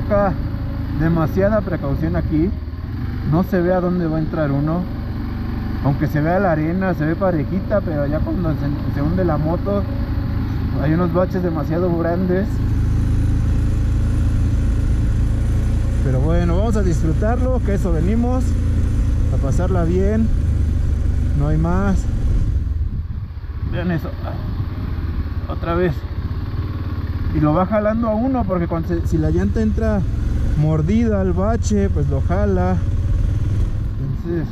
toca demasiada precaución aquí. No se ve a dónde va a entrar uno. Aunque se vea la arena, se ve parejita, pero ya cuando se hunde la moto hay unos baches demasiado grandes. Pero bueno, vamos a disfrutarlo, que eso venimos, a pasarla bien. No hay más. Vean eso. Otra vez. Y lo va jalando a uno, porque si la llanta entra mordida al bache, pues lo jala. Entonces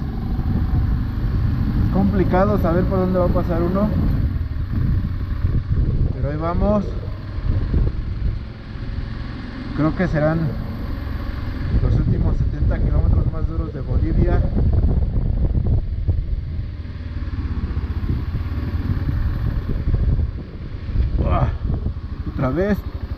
es complicado saber por dónde va a pasar uno. Pero ahí vamos. Creo que serán los últimos 70 kilómetros más duros de Bolivia. Otra vez.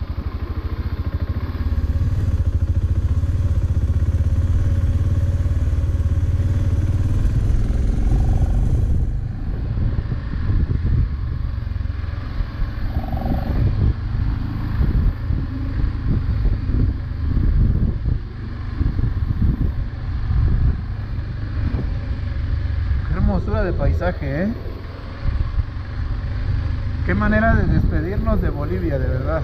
Qué hermosura de paisaje, ¿eh? Qué manera de despedirnos de Bolivia, de verdad.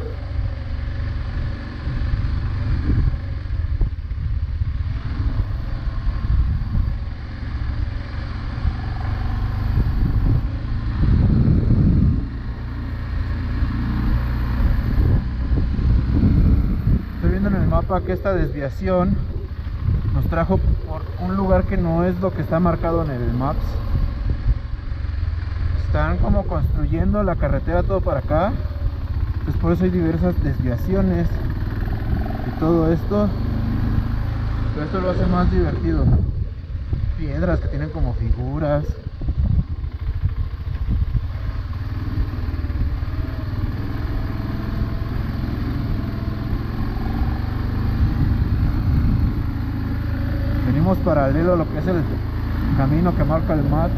Estoy viendo en el mapa que esta desviación nos trajo por un lugar que no es lo que está marcado en el Maps. Están como construyendo la carretera todo para acá, entonces por eso hay diversas desviaciones y todo esto, pero esto lo hace más divertido. Piedras que tienen como figuras. Venimos paralelo a lo que es el camino que marca el Maps.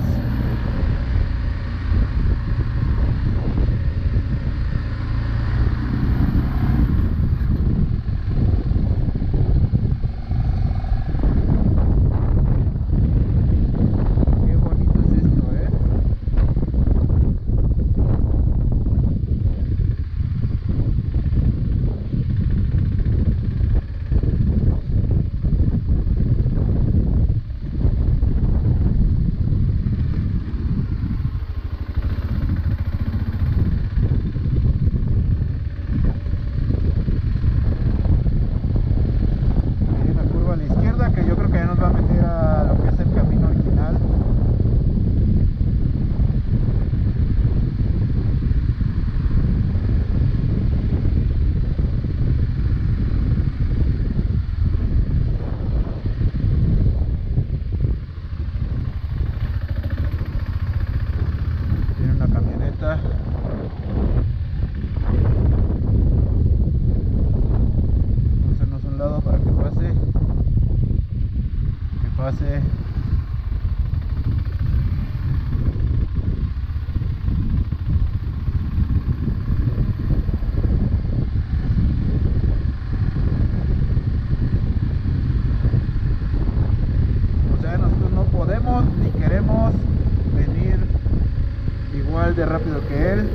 Ni queremos venir igual de rápido que él.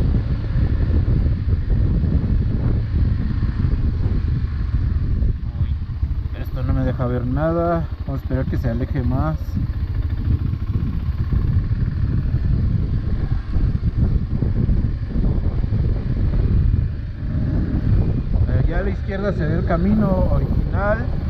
Uy, esto no me deja ver nada. Vamos a esperar que se aleje más. Allá a la izquierda se ve el camino original.